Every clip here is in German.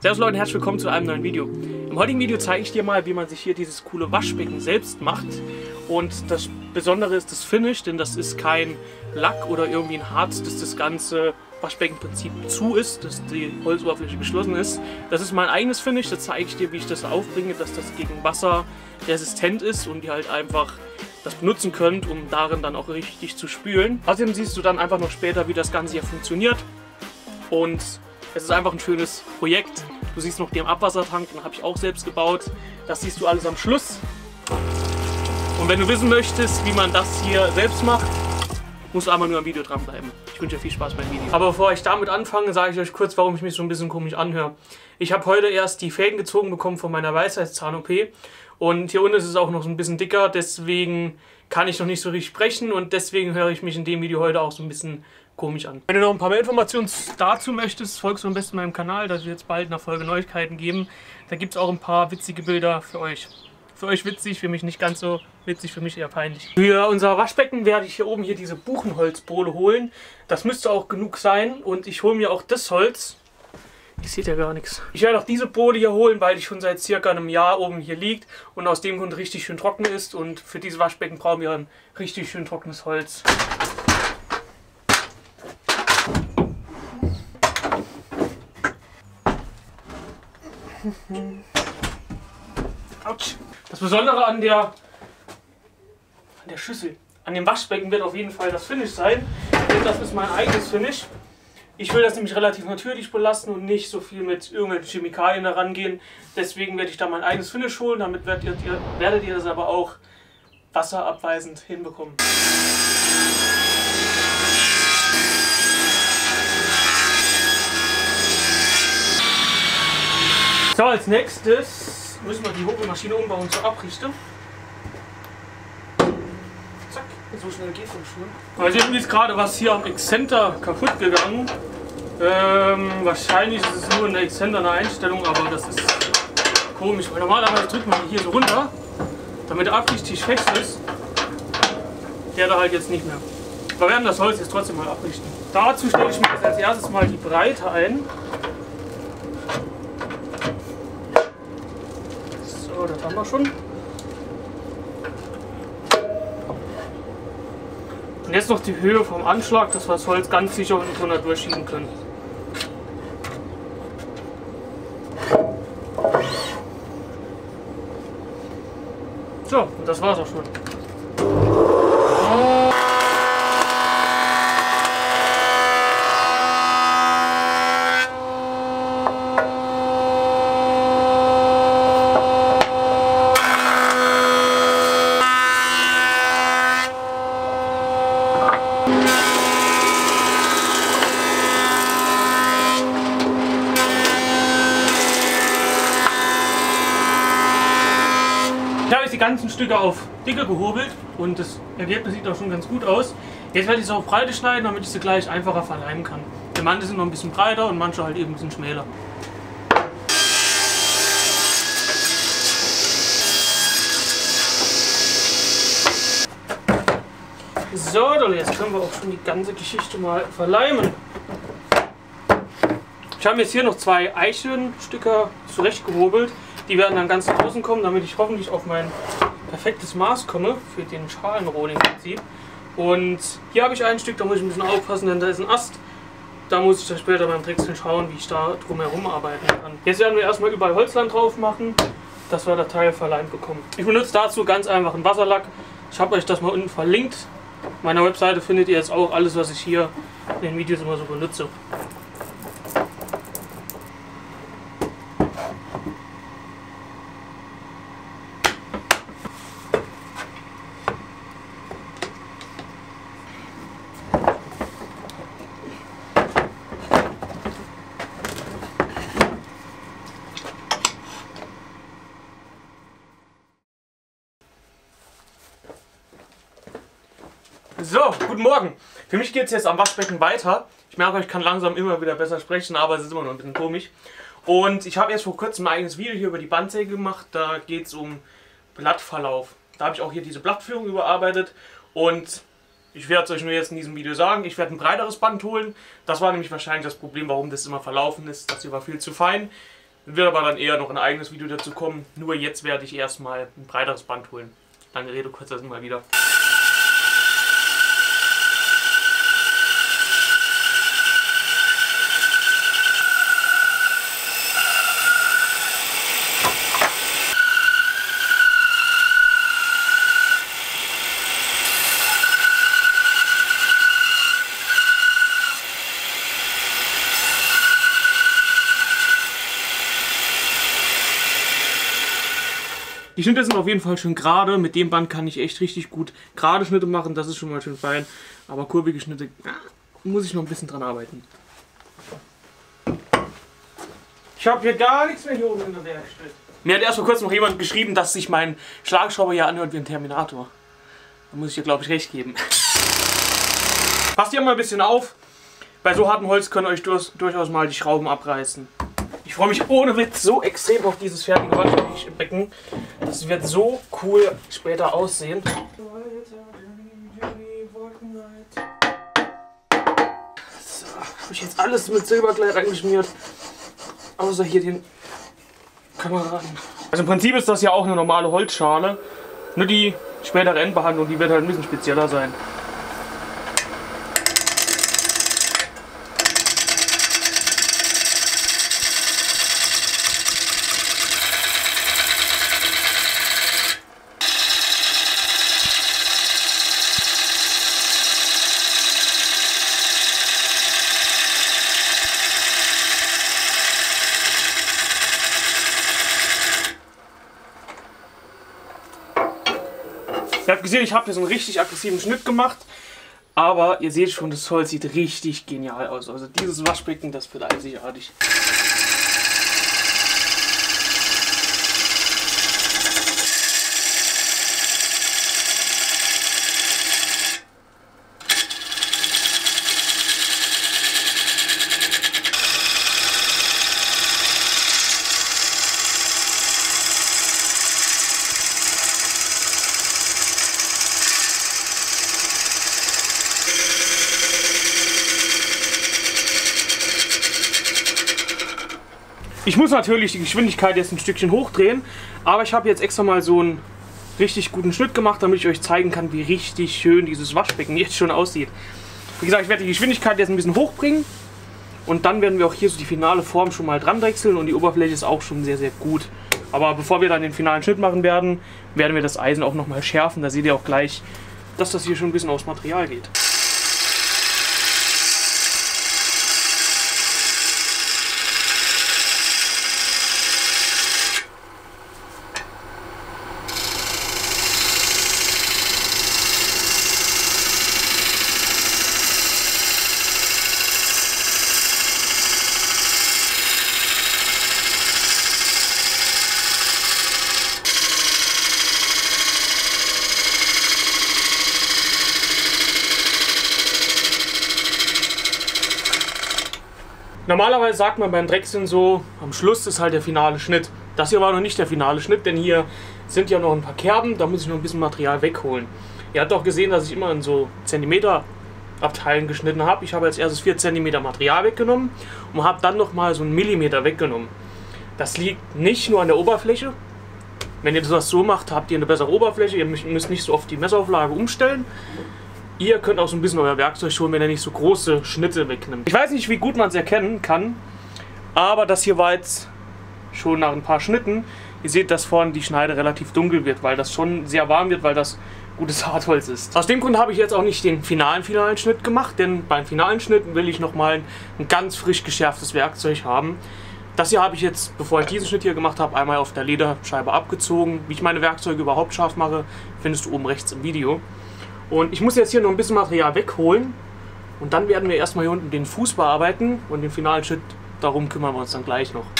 Servus Leute und herzlich willkommen zu einem neuen Video. Im heutigen Video zeige ich dir mal, wie man sich hier dieses coole Waschbecken selbst macht. Und das Besondere ist das Finish, denn das ist kein Lack oder irgendwie ein Harz, dass das ganze Waschbeckenprinzip zu ist, dass die Holzoberfläche geschlossen ist. Das ist mein eigenes Finish, da zeige ich dir, wie ich das aufbringe, dass das gegen Wasser resistent ist und ihr halt einfach das benutzen könnt, um darin dann auch richtig zu spülen. Außerdem siehst du dann einfach noch später, wie das Ganze hier funktioniert. Und es ist einfach ein schönes Projekt. Du siehst noch den Abwassertank, den habe ich auch selbst gebaut. Das siehst du alles am Schluss. Und wenn du wissen möchtest, wie man das hier selbst macht, musst du einmal nur am Video dranbleiben. Ich wünsche dir viel Spaß beim Video. Aber bevor ich damit anfange, sage ich euch kurz, warum ich mich so ein bisschen komisch anhöre. Ich habe heute erst die Fäden gezogen bekommen von meiner Weisheitszahn-OP. Und hier unten ist es auch noch so ein bisschen dicker, deswegen kann ich noch nicht so richtig sprechen und deswegen höre ich mich in dem Video heute auch so ein bisschen komisch an. Wenn du noch ein paar mehr Informationen dazu möchtest, folgst du am besten meinem Kanal, da wird jetzt bald eine Folge Neuigkeiten geben. Da gibt es auch ein paar witzige Bilder für euch. Für euch witzig, für mich nicht ganz so witzig, für mich eher peinlich. Für unser Waschbecken werde ich hier oben diese Buchenholzbohle holen. Das müsste auch genug sein und ich hole mir auch das Holz. Ihr seht ja gar nichts. Ich werde auch diese Bohle hier holen, weil die schon seit circa einem Jahr oben hier liegt und aus dem Grund richtig schön trocken ist. Und für dieses Waschbecken brauchen wir ein richtig schön trockenes Holz. Autsch. Das Besondere an der Schüssel, an dem Waschbecken wird auf jeden Fall das Finish sein. Denn das ist mein eigenes Finish. Ich will das nämlich relativ natürlich belassen und nicht so viel mit irgendwelchen Chemikalien herangehen. Deswegen werde ich da mein eigenes Finish holen. Damit werdet ihr das aber auch wasserabweisend hinbekommen. So, als nächstes müssen wir die Hobelmaschine umbauen zur Abrichte. Zack, so schnell geht das schon. Also irgendwie ist gerade was hier am Exzenter kaputt gegangen. Wahrscheinlich ist es nur in der Exzenter eine Einstellung, aber das ist komisch, weil normalerweise drückt man hier so runter, damit der Abrichttisch fest ist. Der da halt jetzt nicht mehr. Wir werden das Holz jetzt trotzdem mal abrichten. Dazu stelle ich mir jetzt als erstes mal die Breite ein. So, das haben wir schon. Und jetzt noch die Höhe vom Anschlag, dass wir das Holz ganz sicher unten drunter durchschieben können. So, und das war's auch schon. Ich habe jetzt die ganzen Stücke auf Dicke gehobelt und das Ergebnis sieht auch schon ganz gut aus. Jetzt werde ich es auf Breite schneiden, damit ich sie gleich einfacher verleimen kann. Die manche sind noch ein bisschen breiter und manche halt eben ein bisschen schmäler. So, jetzt können wir auch schon die ganze Geschichte mal verleimen. Ich habe jetzt hier noch zwei Eichenstücke zurechtgehobelt. Die werden dann ganz draußen kommen, damit ich hoffentlich auf mein perfektes Maß komme für den Schalenrohling-Prinzip. Und hier habe ich ein Stück, da muss ich ein bisschen aufpassen, denn da ist ein Ast. Da muss ich dann später beim Drechseln schauen, wie ich da drumherum arbeiten kann. Jetzt werden wir erstmal überall Holzland drauf machen, dass wir das Teil verleimt bekommen. Ich benutze dazu ganz einfach einen Wasserlack. Ich habe euch das mal unten verlinkt. Auf meiner Webseite findet ihr jetzt auch alles, was ich hier in den Videos immer so benutze. So, guten Morgen. Für mich geht es jetzt am Waschbecken weiter. Ich merke, ich kann langsam immer wieder besser sprechen, aber es ist immer noch ein bisschen komisch. Und ich habe erst vor kurzem ein eigenes Video hier über die Bandsäge gemacht. Da geht es um Blattverlauf. Da habe ich auch hier diese Blattführung überarbeitet. Und ich werde es euch nur jetzt in diesem Video sagen, ich werde ein breiteres Band holen. Das war nämlich wahrscheinlich das Problem, warum das immer verlaufen ist. Das hier war viel zu fein. Wird aber dann eher noch ein eigenes Video dazu kommen. Nur jetzt werde ich erstmal ein breiteres Band holen. Lange Rede, kurzer Sinn mal wieder. Die Schnitte sind auf jeden Fall schön gerade. Mit dem Band kann ich echt richtig gut gerade Schnitte machen. Das ist schon mal schön fein. Aber kurbige Schnitte muss ich noch ein bisschen dran arbeiten. Ich habe hier gar nichts mehr hier oben in der Werkstatt. Mir hat erst vor kurzem noch jemand geschrieben, dass sich mein Schlagschrauber hier anhört wie ein Terminator. Da muss ich dir, glaube ich, recht geben. Passt hier mal ein bisschen auf. Bei so hartem Holz können euch durchaus mal die Schrauben abreißen. Ich freue mich ohne Witz so extrem auf dieses fertige Waschbecken. Das wird so cool später aussehen. So, habe ich jetzt alles mit Silberkleid angeschmiert. Außer hier den Kameraden. Also im Prinzip ist das ja auch eine normale Holzschale. Nur die spätere Endbehandlung, die wird halt ein bisschen spezieller sein. Ihr habt gesehen, ich habe hier so einen richtig aggressiven Schnitt gemacht, aber ihr seht schon, das Holz sieht richtig genial aus. Also dieses Waschbecken, das wird einzigartig. Ich muss natürlich die Geschwindigkeit jetzt ein Stückchen hochdrehen, aber ich habe jetzt extra mal so einen richtig guten Schnitt gemacht, damit ich euch zeigen kann, wie richtig schön dieses Waschbecken jetzt schon aussieht. Wie gesagt, ich werde die Geschwindigkeit jetzt ein bisschen hochbringen und dann werden wir auch hier so die finale Form schon mal dran drechseln und die Oberfläche ist auch schon sehr, sehr gut. Aber bevor wir dann den finalen Schnitt machen werden, werden wir das Eisen auch nochmal schärfen. Da seht ihr auch gleich, dass das hier schon ein bisschen aus Material geht. Normalerweise sagt man beim Drechseln so, am Schluss ist halt der finale Schnitt. Das hier war noch nicht der finale Schnitt, denn hier sind ja noch ein paar Kerben, da muss ich noch ein bisschen Material wegholen. Ihr habt auch gesehen, dass ich immer in so Zentimeter Abteilen geschnitten habe. Ich habe als erstes 4 cm Material weggenommen und habe dann nochmal so einen Millimeter weggenommen. Das liegt nicht nur an der Oberfläche. Wenn ihr das so macht, habt ihr eine bessere Oberfläche. Ihr müsst nicht so oft die Messerauflage umstellen. Ihr könnt auch so ein bisschen euer Werkzeug schonen, wenn ihr nicht so große Schnitte wegnimmt. Ich weiß nicht, wie gut man es erkennen kann, aber das hier war jetzt schon nach ein paar Schnitten. Ihr seht, dass vorne die Schneide relativ dunkel wird, weil das schon sehr warm wird, weil das gutes Hartholz ist. Aus dem Grund habe ich jetzt auch nicht den finalen Schnitt gemacht, denn beim finalen Schnitt will ich nochmal ein ganz frisch geschärftes Werkzeug haben. Das hier habe ich jetzt, bevor ich diesen Schnitt hier gemacht habe, einmal auf der Lederscheibe abgezogen. Wie ich meine Werkzeuge überhaupt scharf mache, findest du oben rechts im Video. Und ich muss jetzt hier noch ein bisschen Material wegholen und dann werden wir erstmal hier unten den Fuß bearbeiten und den finalen Schnitt, darum kümmern wir uns dann gleich noch.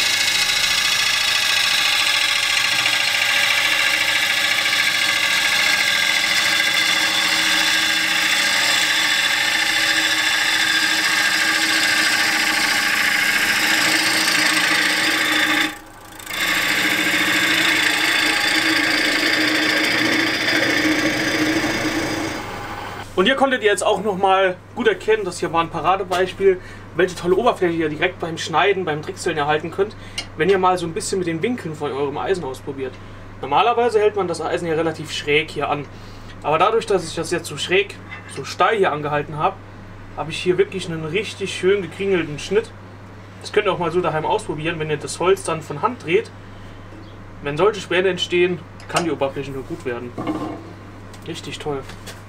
Und hier konntet ihr jetzt auch nochmal gut erkennen, das hier war ein Paradebeispiel, welche tolle Oberfläche ihr direkt beim Schneiden, beim Drechseln erhalten könnt, wenn ihr mal so ein bisschen mit den Winkeln von eurem Eisen ausprobiert. Normalerweise hält man das Eisen ja relativ schräg hier an. Aber dadurch, dass ich das jetzt so schräg, so steil hier angehalten habe, habe ich hier wirklich einen richtig schön gekringelten Schnitt. Das könnt ihr auch mal so daheim ausprobieren, wenn ihr das Holz dann von Hand dreht. Wenn solche Späne entstehen, kann die Oberfläche nur gut werden. Richtig toll.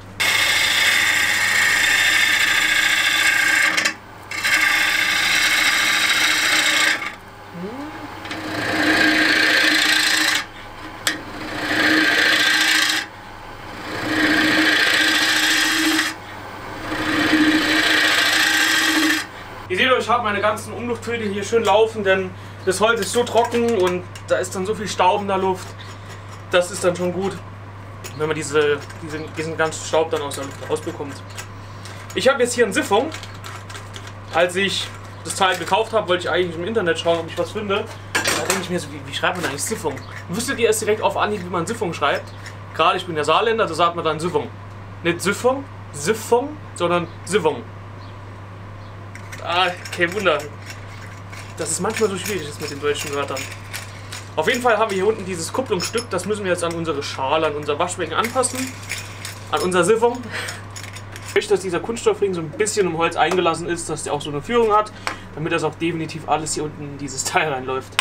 Ihr seht, ich habe meine ganzen Umluftfilter hier schön laufen, denn das Holz ist so trocken und da ist dann so viel Staub in der Luft. Das ist dann schon gut, wenn man diesen ganzen Staub dann aus der Luft rausbekommt. Ich habe jetzt hier eine Siphon. Als ich das Teil gekauft habe, wollte ich eigentlich im Internet schauen, ob ich was finde. Da denke ich mir so, wie schreibt man eigentlich Siphon? Wusstet ihr es direkt auf Anhieb, wie man Siphon schreibt? Gerade ich bin der Saarländer, da sagt man dann Siphon. Nicht Siphon, Siphon, sondern Siphon. Ah, kein Wunder. Das ist manchmal so schwierig ist mit den deutschen Wörtern. Auf jeden Fall haben wir hier unten dieses Kupplungsstück. Das müssen wir jetzt an unsere Schale, an unser Waschbecken anpassen. An unser Siphon. Ich möchte, dass dieser Kunststoffring so ein bisschen im Holz eingelassen ist, dass der auch so eine Führung hat, damit das auch definitiv alles hier unten in dieses Teil reinläuft.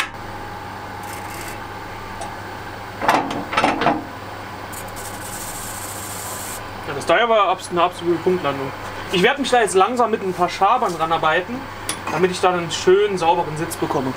Ja, das Teil war eine absolute Punktlandung. Ich werde mich da jetzt langsam mit ein paar Schabern dran arbeiten, damit ich dann einen schönen, sauberen Sitz bekomme.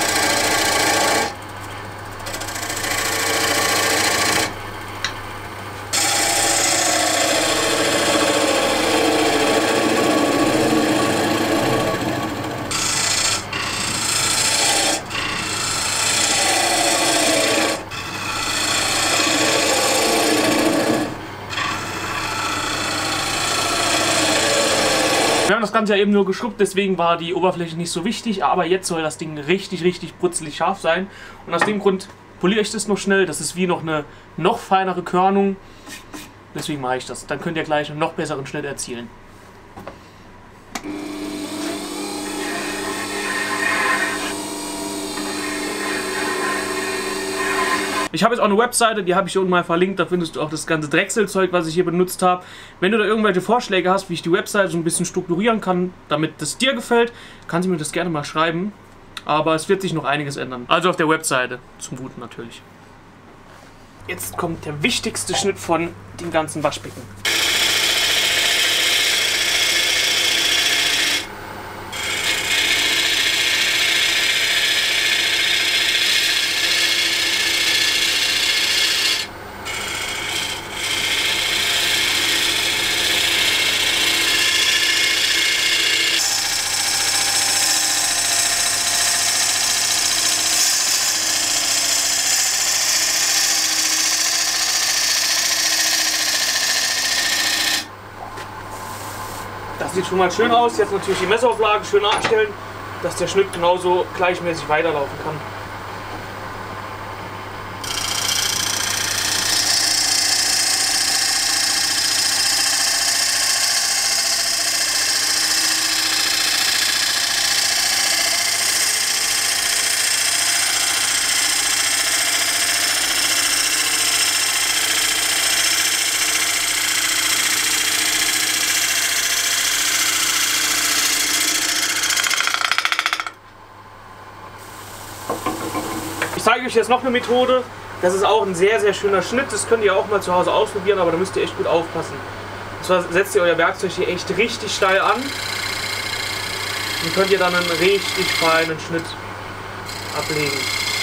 Wir haben das Ganze ja eben nur geschrubbt, deswegen war die Oberfläche nicht so wichtig, aber jetzt soll das Ding richtig, richtig brutzelig scharf sein. Und aus dem Grund poliere ich das noch schnell, das ist wie noch eine noch feinere Körnung. Deswegen mache ich das. Dann könnt ihr gleich einen noch besseren Schnitt erzielen. Ich habe jetzt auch eine Webseite, die habe ich hier unten mal verlinkt, da findest du auch das ganze Drechselzeug, was ich hier benutzt habe. Wenn du da irgendwelche Vorschläge hast, wie ich die Webseite so ein bisschen strukturieren kann, damit das dir gefällt, kannst du mir das gerne mal schreiben. Aber es wird sich noch einiges ändern. Also auf der Webseite, zum Guten natürlich. Jetzt kommt der wichtigste Schnitt von dem ganzen Waschbecken. Das sieht schon mal schön aus. Jetzt natürlich die Messerauflage schön abstellen, dass der Schnitt genauso gleichmäßig weiterlaufen kann. Ich zeige euch jetzt noch eine Methode, das ist auch ein sehr, sehr schöner Schnitt, das könnt ihr auch mal zu Hause ausprobieren, aber da müsst ihr echt gut aufpassen. Und zwar setzt ihr euer Werkzeug hier echt richtig steil an und könnt ihr dann einen richtig feinen Schnitt ablegen.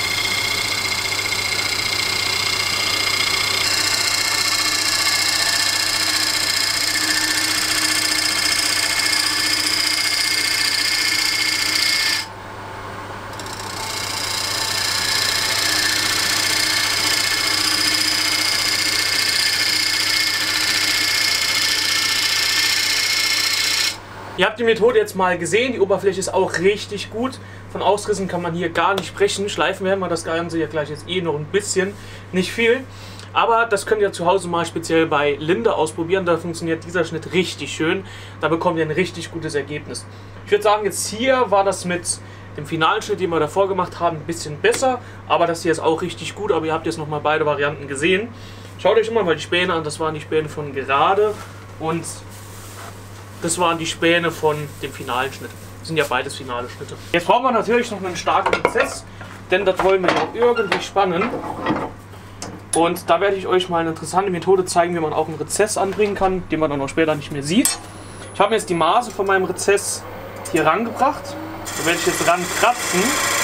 Ihr habt die Methode jetzt mal gesehen, die Oberfläche ist auch richtig gut. Von Ausrissen kann man hier gar nicht sprechen. Schleifen werden wir das Ganze ja gleich jetzt eh noch ein bisschen, nicht viel. Aber das könnt ihr zu Hause mal speziell bei Linde ausprobieren, da funktioniert dieser Schnitt richtig schön. Da bekommt ihr ein richtig gutes Ergebnis. Ich würde sagen, jetzt hier war das mit dem finalen Schnitt, den wir davor gemacht haben, ein bisschen besser. Aber das hier ist auch richtig gut, aber ihr habt jetzt nochmal beide Varianten gesehen. Schaut euch immer mal die Späne an, das waren die Späne von gerade und das waren die Späne von dem finalen Schnitt. Das sind ja beides finale Schnitte. Jetzt brauchen wir natürlich noch einen starken Rezess, denn das wollen wir ja auch irgendwie spannen. Und da werde ich euch mal eine interessante Methode zeigen, wie man auch einen Rezess anbringen kann, den man dann auch später nicht mehr sieht. Ich habe mir jetzt die Maße von meinem Rezess hier rangebracht. Da werde ich jetzt ran kratzen,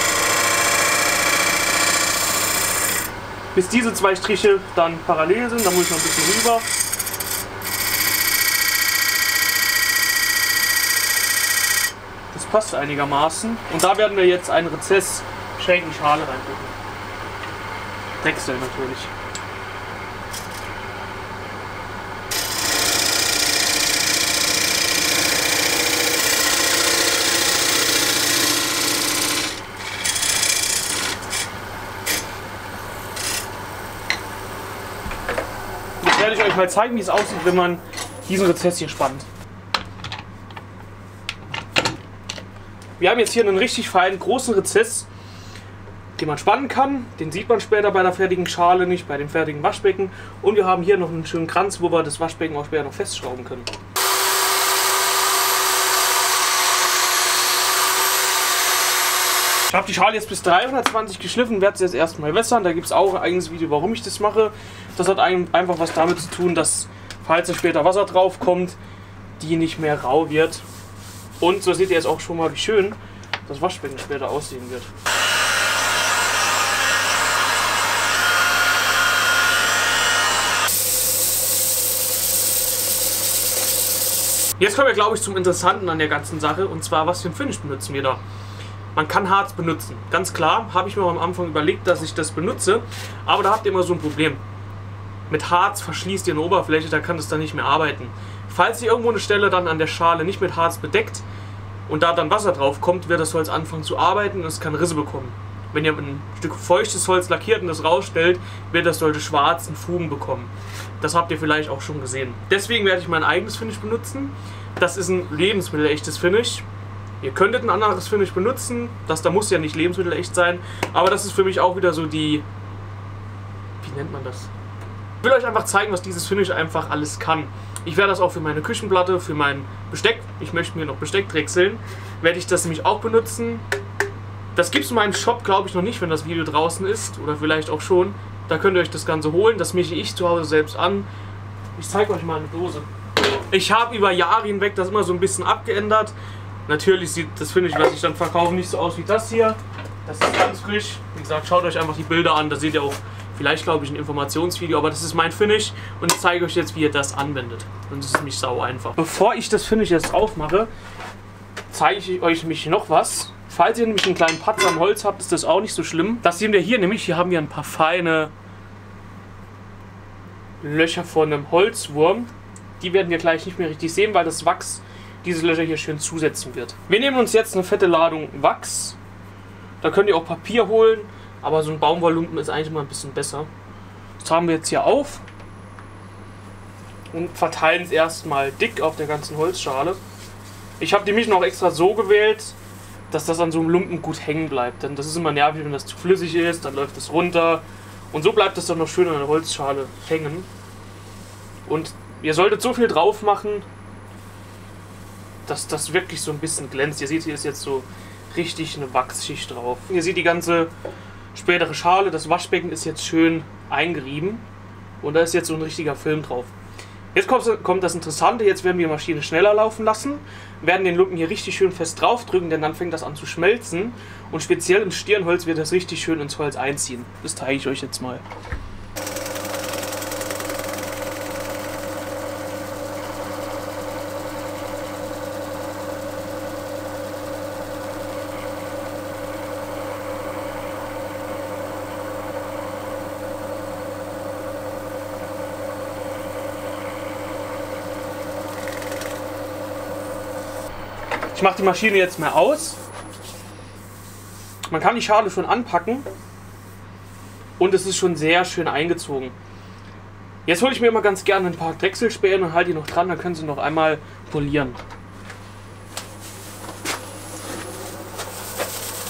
bis diese zwei Striche dann parallel sind. Da muss ich noch ein bisschen rüber. Das passt einigermaßen. Und da werden wir jetzt einen Rezess schräg in die Schale reindrücken. Drechseln natürlich. Jetzt werde ich euch mal zeigen, wie es aussieht, wenn man diesen Rezess hier spannt. Wir haben jetzt hier einen richtig feinen, großen Rezess, den man spannen kann. Den sieht man später bei der fertigen Schale nicht, bei dem fertigen Waschbecken. Und wir haben hier noch einen schönen Kranz, wo wir das Waschbecken auch später noch festschrauben können. Ich habe die Schale jetzt bis 320 geschliffen, werde sie jetzt erstmal wässern. Da gibt es auch ein eigenes Video, warum ich das mache. Das hat einfach was damit zu tun, dass, falls da später Wasser drauf kommt, die nicht mehr rau wird. Und so seht ihr jetzt auch schon mal, wie schön das Waschbecken später aussehen wird. Jetzt kommen wir, glaube ich, zum Interessanten an der ganzen Sache. Und zwar, was für ein Finish benutzen wir da? Man kann Harz benutzen. Ganz klar, habe ich mir am Anfang überlegt, dass ich das benutze. Aber da habt ihr immer so ein Problem. Mit Harz verschließt ihr eine Oberfläche, da kann es dann nicht mehr arbeiten. Falls ihr irgendwo eine Stelle dann an der Schale nicht mit Harz bedeckt und da dann Wasser drauf kommt, wird das Holz anfangen zu arbeiten und es kann Risse bekommen. Wenn ihr ein Stück feuchtes Holz lackiert und das rausstellt, wird das solche schwarzen Fugen bekommen. Das habt ihr vielleicht auch schon gesehen. Deswegen werde ich mein eigenes Finish benutzen. Das ist ein lebensmittelechtes Finish. Ihr könntet ein anderes Finish benutzen. Das da muss ja nicht lebensmittelecht sein. Aber das ist für mich auch wieder so die... Wie nennt man das? Ich will euch einfach zeigen, was dieses Finish einfach alles kann. Ich werde das auch für meine Küchenplatte, für mein Besteck, ich möchte mir noch Besteck drechseln, werde ich das nämlich auch benutzen. Das gibt es in meinem Shop, glaube ich, noch nicht, wenn das Video draußen ist. Oder vielleicht auch schon. Da könnt ihr euch das Ganze holen. Das mische ich zu Hause selbst an. Ich zeige euch mal eine Dose. Ich habe über Jahre hinweg das immer so ein bisschen abgeändert. Natürlich sieht das Finish, was ich dann verkaufe, nicht so aus wie das hier. Das ist ganz frisch. Wie gesagt, schaut euch einfach die Bilder an. Da seht ihr auch vielleicht, glaube ich, ein Informationsvideo. Aber das ist mein Finish. Und ich zeige euch jetzt, wie ihr das anwendet. Und das ist nämlich sau einfach. Bevor ich das Finish jetzt aufmache, zeige ich euch nämlich noch was. Falls ihr nämlich einen kleinen Patzer am Holz habt, ist das auch nicht so schlimm. Das sehen wir hier nämlich. Hier haben wir ein paar feine Löcher von einem Holzwurm. Die werden wir gleich nicht mehr richtig sehen, weil das Wachs diese Löcher hier schön zusetzen wird. Wir nehmen uns jetzt eine fette Ladung Wachs. Da könnt ihr auch Papier holen, aber so ein Baumwolllumpen ist eigentlich immer ein bisschen besser. Das tragen wir jetzt hier auf und verteilen es erstmal dick auf der ganzen Holzschale. Ich habe die Mischung auch extra so gewählt, dass das an so einem Lumpen gut hängen bleibt. Denn das ist immer nervig, wenn das zu flüssig ist, dann läuft es runter. Und so bleibt es dann noch schön an der Holzschale hängen. Und ihr solltet so viel drauf machen, dass das wirklich so ein bisschen glänzt. Ihr seht, hier ist jetzt so richtig eine Wachsschicht drauf. Ihr seht die ganze spätere Schale, das Waschbecken ist jetzt schön eingerieben. Und da ist jetzt so ein richtiger Film drauf. Jetzt kommt das Interessante, jetzt werden wir die Maschine schneller laufen lassen, werden den Lumpen hier richtig schön fest draufdrücken, denn dann fängt das an zu schmelzen und speziell im Stirnholz wird das richtig schön ins Holz einziehen. Das zeige ich euch jetzt mal. Ich mache die Maschine jetzt mal aus. Man kann die Schale schon anpacken und es ist schon sehr schön eingezogen. Jetzt hole ich mir immer ganz gerne ein paar Drechselspäne und halte die noch dran, dann können sie noch einmal polieren.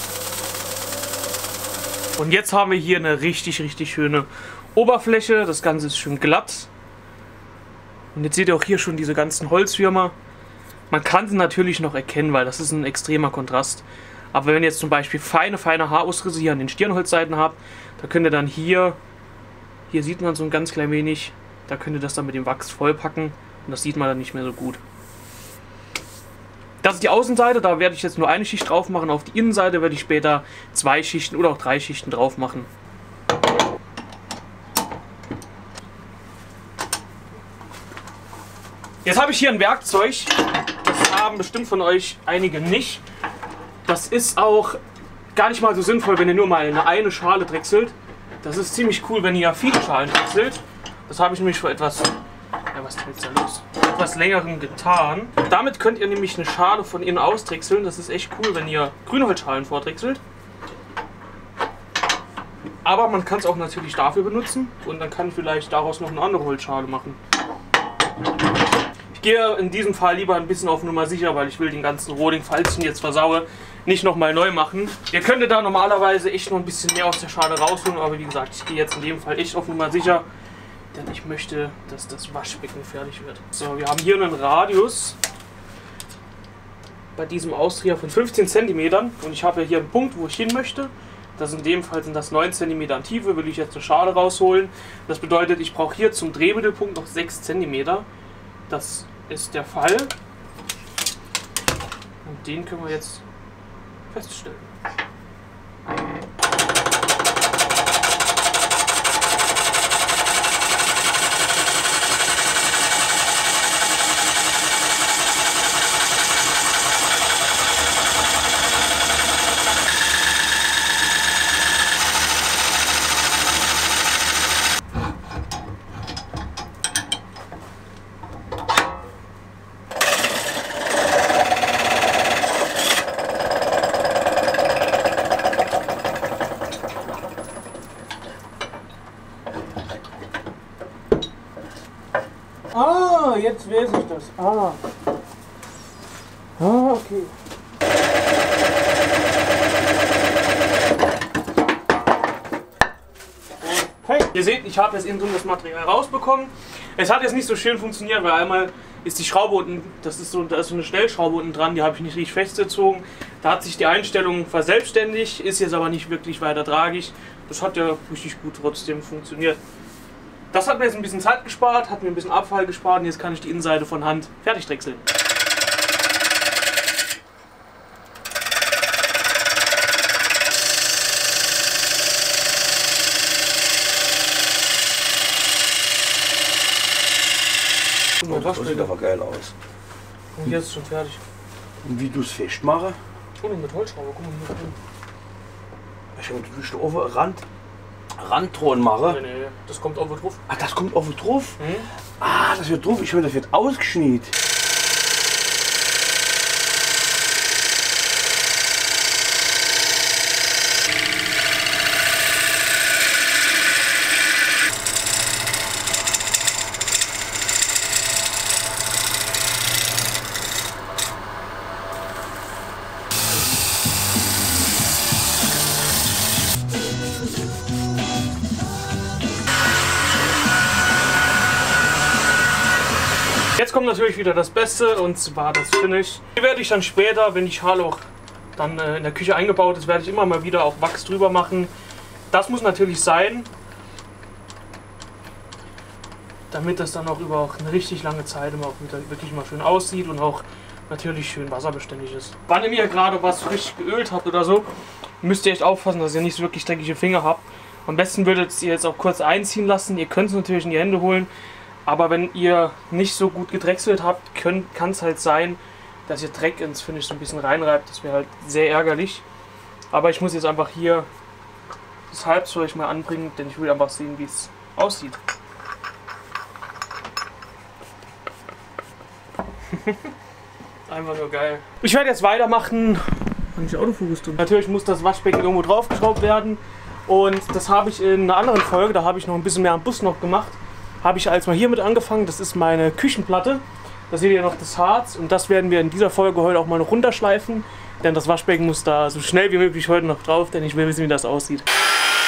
Und jetzt haben wir hier eine richtig schöne Oberfläche. Das Ganze ist schön glatt. Und jetzt seht ihr auch hier schon diese ganzen Holzwürmer. Man kann sie natürlich noch erkennen, weil das ist ein extremer Kontrast. Aber wenn ihr jetzt zum Beispiel feine Haarausrisse hier an den Stirnholzseiten habt, da könnt ihr dann hier sieht man so ein ganz klein wenig, da könnt ihr das dann mit dem Wachs vollpacken und das sieht man dann nicht mehr so gut. Das ist die Außenseite, da werde ich jetzt nur eine Schicht drauf machen. Auf die Innenseite werde ich später 2 Schichten oder auch 3 Schichten drauf machen. Jetzt habe ich hier ein Werkzeug, das haben bestimmt von euch einige nicht. Das ist auch gar nicht mal so sinnvoll, wenn ihr nur mal eine Schale drechselt. Das ist ziemlich cool, wenn ihr viele Schalen drechselt. Das habe ich nämlich vor etwas, was ist jetzt da los? Etwas längerem getan. Damit könnt ihr nämlich eine Schale von innen ausdrechseln. Das ist echt cool, wenn ihr Grünholzschalen vordrechselt. Aber man kann es auch natürlich dafür benutzen und dann kann ich vielleicht daraus noch eine andere Holzschale machen. Ich gehe in diesem Fall lieber ein bisschen auf Nummer sicher, weil ich will den ganzen Rohling, falls ich ihn jetzt versaue, nicht nochmal neu machen. Ihr könntet da normalerweise echt noch ein bisschen mehr aus der Schale rausholen, aber wie gesagt, ich gehe jetzt in dem Fall echt auf Nummer sicher, denn ich möchte, dass das Waschbecken fertig wird. So, wir haben hier einen Radius bei diesem Austrier von 15 cm und ich habe hier einen Punkt, wo ich hin möchte. Das in dem Fall sind das 9 cm an Tiefe, will ich jetzt eine Schale rausholen. Das bedeutet, ich brauche hier zum Drehmittelpunkt noch 6 cm. Das ist der Fall. Und den können wir jetzt feststellen. Ah, jetzt weiß ich das. Ah, okay. Okay. Ihr seht, ich habe jetzt innen drin das Material rausbekommen. Es hat jetzt nicht so schön funktioniert, weil einmal ist die Schraube unten, da ist so eine Schnellschraube unten dran, die habe ich nicht richtig festgezogen. Da hat sich die Einstellung verselbstständigt, ist jetzt aber nicht wirklich weiter tragisch. Das hat ja richtig gut trotzdem funktioniert. Das hat mir jetzt ein bisschen Zeit gespart, hat mir ein bisschen Abfall gespart und jetzt kann ich die Innenseite von Hand fertig drechseln. Das sieht aber geil aus. Und hier ist es schon fertig. Und wie du es festmachen? Oh, mit Holzschraube, guck mal hier drin. Ich habe natürlich oben Randton machen. Nee, das kommt oben drauf. Ah, das kommt oben drauf? Mhm. Ah, das wird drauf. Ich höre, das wird ausgeschnitten. Jetzt kommt natürlich wieder das Beste und zwar das Finish. Hier werde ich dann später, wenn die Schale auch dann in der Küche eingebaut ist, werde ich immer mal wieder auch Wachs drüber machen. Das muss natürlich sein, damit das dann auch über eine richtig lange Zeit immer auch wieder wirklich mal schön aussieht und auch natürlich schön wasserbeständig ist. Wann ihr mir gerade was frisch geölt habt oder so, müsst ihr echt aufpassen, dass ihr nicht so wirklich dreckige Finger habt. Am besten würdet ihr jetzt auch kurz einziehen lassen. Ihr könnt es natürlich in die Hände holen. Aber wenn ihr nicht so gut gedrechselt habt, kann es halt sein, dass ihr Dreck ins Finish so ein bisschen reinreibt. Das wäre halt sehr ärgerlich. Aber ich muss jetzt einfach hier das Halbzeug mal anbringen, denn ich will einfach sehen, wie es aussieht. Einfach nur geil. Ich werde jetzt weitermachen. Kann ich Autofokus tun? Natürlich muss das Waschbecken irgendwo draufgeschraubt werden. Und das habe ich in einer anderen Folge, da habe ich noch ein bisschen mehr am Bus noch gemacht. Habe ich als mal hiermit angefangen, das ist meine Küchenplatte. Da seht ihr noch das Harz und das werden wir in dieser Folge heute auch mal noch runterschleifen. Denn das Waschbecken muss da so schnell wie möglich heute noch drauf, denn ich will wissen, wie das aussieht.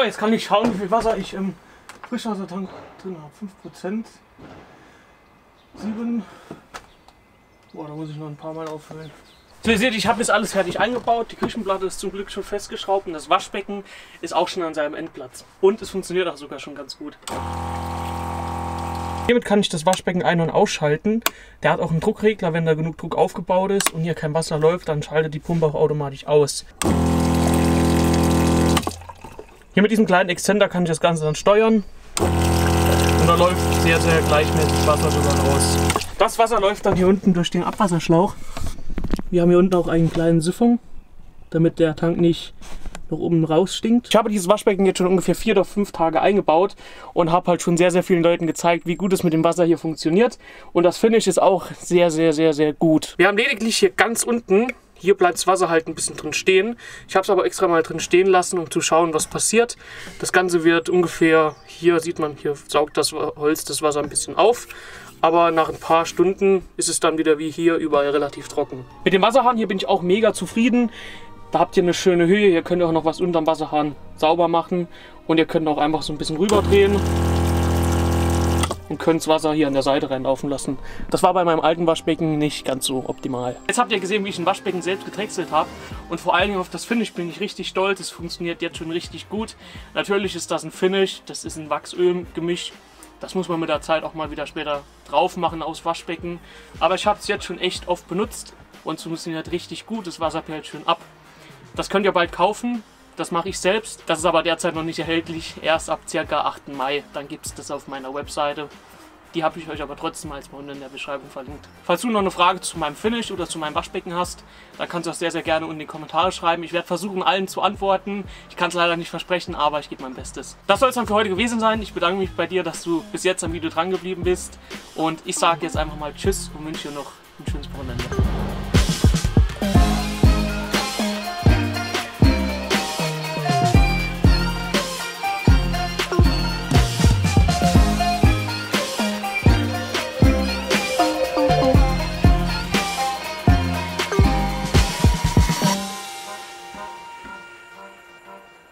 So, jetzt kann ich schauen, wie viel Wasser ich im Frischwassertank drin habe. 5%. 7. Boah, da muss ich noch ein paar Mal auffüllen. So, ihr seht, ich habe jetzt alles fertig eingebaut. Die Küchenplatte ist zum Glück schon festgeschraubt und das Waschbecken ist auch schon an seinem Endplatz. Und es funktioniert auch sogar schon ganz gut. Hiermit kann ich das Waschbecken ein- und ausschalten. Der hat auch einen Druckregler, wenn da genug Druck aufgebaut ist und hier kein Wasser läuft, dann schaltet die Pumpe auch automatisch aus. Hier mit diesem kleinen Extender kann ich das Ganze dann steuern. Und da läuft sehr, sehr gleichmäßig Wasser sogar raus. Das Wasser läuft dann hier unten durch den Abwasserschlauch. Wir haben hier unten auch einen kleinen Siphon, damit der Tank nicht nach oben raus stinkt. Ich habe dieses Waschbecken jetzt schon ungefähr 4 oder 5 Tage eingebaut und habe halt schon sehr, sehr vielen Leuten gezeigt, wie gut es mit dem Wasser hier funktioniert. Und das Finish ist auch sehr, sehr, sehr, sehr gut. Wir haben lediglich hier ganz unten, hier bleibt das Wasser halt ein bisschen drin stehen. Ich habe es aber extra mal drin stehen lassen, um zu schauen, was passiert. Das Ganze wird ungefähr, hier sieht man, hier saugt das Holz das Wasser ein bisschen auf. Aber nach ein paar Stunden ist es dann wieder wie hier überall relativ trocken. Mit dem Wasserhahn hier bin ich auch mega zufrieden. Da habt ihr eine schöne Höhe. Hier könnt ihr auch noch was unterm Wasserhahn sauber machen. Und ihr könnt auch einfach so ein bisschen rüberdrehen. Und könnt das Wasser hier an der Seite reinlaufen lassen. Das war bei meinem alten Waschbecken nicht ganz so optimal. Jetzt habt ihr gesehen, wie ich ein Waschbecken selbst gedrechselt habe. Und vor allen Dingen auf das Finish bin ich richtig stolz. Es funktioniert jetzt schon richtig gut. Natürlich ist das ein Finish. Das ist ein Wachsöl-Gemisch. Das muss man mit der Zeit auch mal wieder später drauf machen aufs Waschbecken. Aber ich habe es jetzt schon echt oft benutzt und es funktioniert richtig gut. Das Wasser perlt schön ab. Das könnt ihr bald kaufen. Das mache ich selbst. Das ist aber derzeit noch nicht erhältlich. Erst ab ca. 8. Mai. Dann gibt es das auf meiner Webseite. Die habe ich euch aber trotzdem als mal unten in der Beschreibung verlinkt. Falls du noch eine Frage zu meinem Finish oder zu meinem Waschbecken hast, dann kannst du das sehr, sehr gerne unten in die Kommentare schreiben. Ich werde versuchen, allen zu antworten. Ich kann es leider nicht versprechen, aber ich gebe mein Bestes. Das soll es dann für heute gewesen sein. Ich bedanke mich bei dir, dass du bis jetzt am Video dran geblieben bist. Und ich sage jetzt einfach mal Tschüss und wünsche dir noch ein schönes Wochenende.